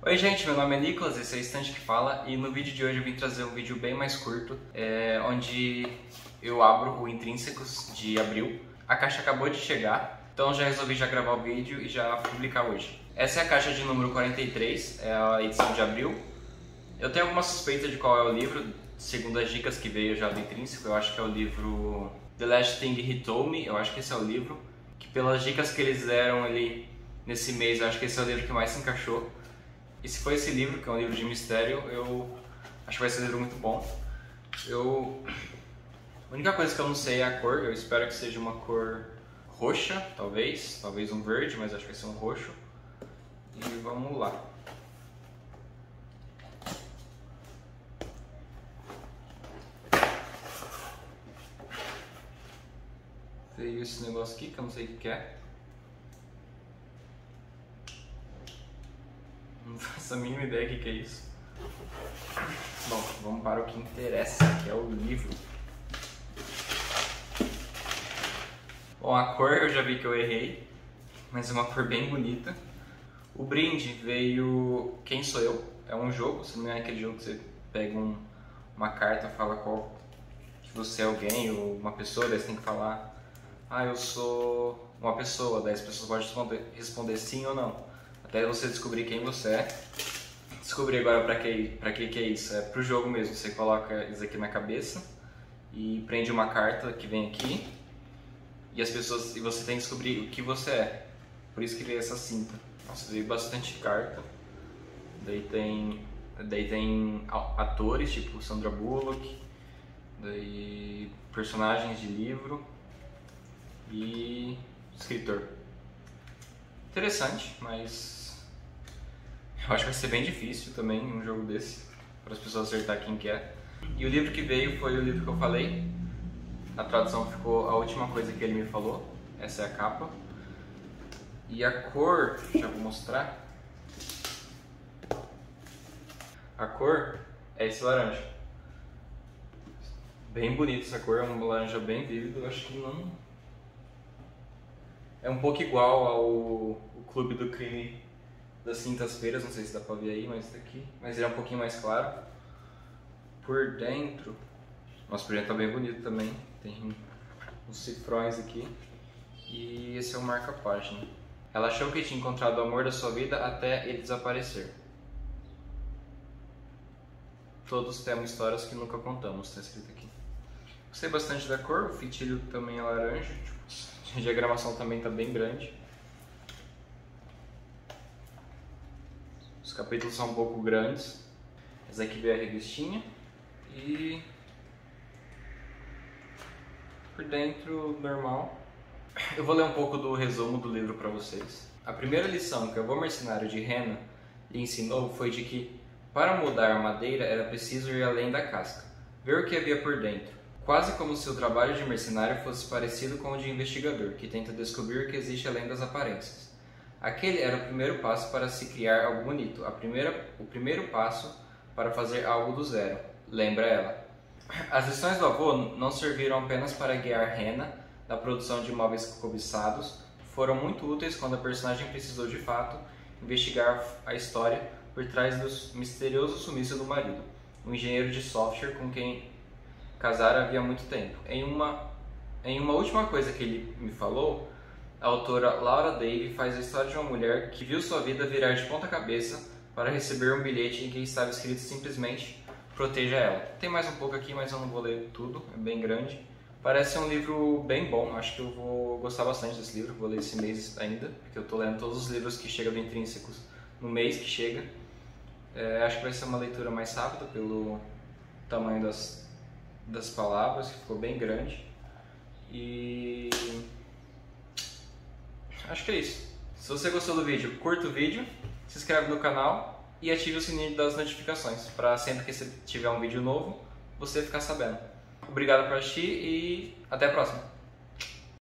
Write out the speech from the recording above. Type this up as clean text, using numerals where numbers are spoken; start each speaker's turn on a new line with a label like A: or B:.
A: Oi gente, meu nome é Nicolas, esse é o Estante que Fala e no vídeo de hoje eu vim trazer um vídeo bem mais curto, onde eu abro o Intrínsecos de abril. A caixa acabou de chegar, então já resolvi gravar o vídeo e já publicar hoje. Essa é a caixa de número 43, é a edição de abril. Eu tenho alguma suspeita de qual é o livro, segundo as dicas que veio já do Intrínseco. Eu acho que é o livro The Last Thing He Told Me, eu acho que esse é o livro, que pelas dicas que eles deram ali nesse mês, eu acho que esse é o livro que mais se encaixou. E se for esse livro, que é um livro de mistério, eu acho que vai ser um livro muito bom. A única coisa que eu não sei é a cor, eu espero que seja uma cor roxa, talvez um verde, mas acho que vai ser um roxo. E vamos lá. Veio esse negócio aqui que eu não sei o que é. Não faço a mínima ideia do que é isso. Bom, vamos para o que interessa, que é o livro. Bom, a cor eu já vi que eu errei, mas é uma cor bem bonita. O brinde veio Quem Sou Eu? É um jogo, se não é aquele jogo que você pega uma carta, fala que você é alguém ou uma pessoa, daí você tem que falar: ah, eu sou uma pessoa, daí as pessoas podem responder sim ou não. Até você descobrir quem você é. Descobri agora pra que é isso. É pro jogo mesmo. Você coloca isso aqui na cabeça e prende uma carta que vem aqui e você tem que descobrir o que você é. Por isso que veio essa cinta. Nossa, veio bastante carta. Daí tem atores tipo Sandra Bullock, daí personagens de livro e escritor. Interessante, mas eu acho que vai ser bem difícil também um jogo desse, para as pessoas acertar quem que é. E o livro que veio foi o livro que eu falei. A tradução ficou A Última Coisa Que Ele Me Falou. Essa é a capa. E a cor, já vou mostrar. A cor é esse laranja. Bem bonita essa cor, é um laranja bem vívido. Eu acho que não... É um pouco igual ao Clube do Crime das Quintas-Feiras, não sei se dá pra ver aí, mas tá aqui. Mas ele é um pouquinho mais claro. Por dentro... Nossa, por dentro tá bem bonito também. Tem uns cifrões aqui. E esse é o marca-página. Ela achou que tinha encontrado o amor da sua vida até ele desaparecer. Todos temos histórias que nunca contamos, tá escrito aqui. Gostei bastante da cor, o fitilho também é laranja. A diagramação também tá bem grande. Os capítulos são um pouco grandes. Essa aqui veio a revistinha. E por dentro, normal. Eu vou ler um pouco do resumo do livro para vocês. A primeira lição que o avô mercenário de Hannah lhe ensinou foi de que, para mudar a madeira, era preciso ir além da casca, ver o que havia por dentro. Quase como se o trabalho de mercenário fosse parecido com o de investigador, que tenta descobrir o que existe além das aparências. Aquele era o primeiro passo para se criar algo bonito, o primeiro passo para fazer algo do zero, lembra ela. As lições do avô não serviram apenas para guiar Hannah na produção de móveis cobiçados, foram muito úteis quando a personagem precisou de fato investigar a história por trás do misterioso sumiço do marido, um engenheiro de software com quem casara havia muito tempo. Em uma última coisa que ele me falou, a autora Laura Davey faz a história de uma mulher que viu sua vida virar de ponta cabeça para receber um bilhete em que estava escrito simplesmente: proteja ela. Tem mais um pouco aqui, mas eu não vou ler tudo, é bem grande. Parece um livro bem bom, acho que eu vou gostar bastante desse livro, vou ler esse mês ainda, porque eu estou lendo todos os livros que chegam do Intrínsecos no mês que chega. Acho que vai ser uma leitura mais rápida pelo tamanho das palavras, que ficou bem grande. E acho que é isso. Se você gostou do vídeo, curta o vídeo, se inscreve no canal e ative o sininho das notificações para sempre que você tiver um vídeo novo, você ficar sabendo. Obrigado por assistir e até a próxima!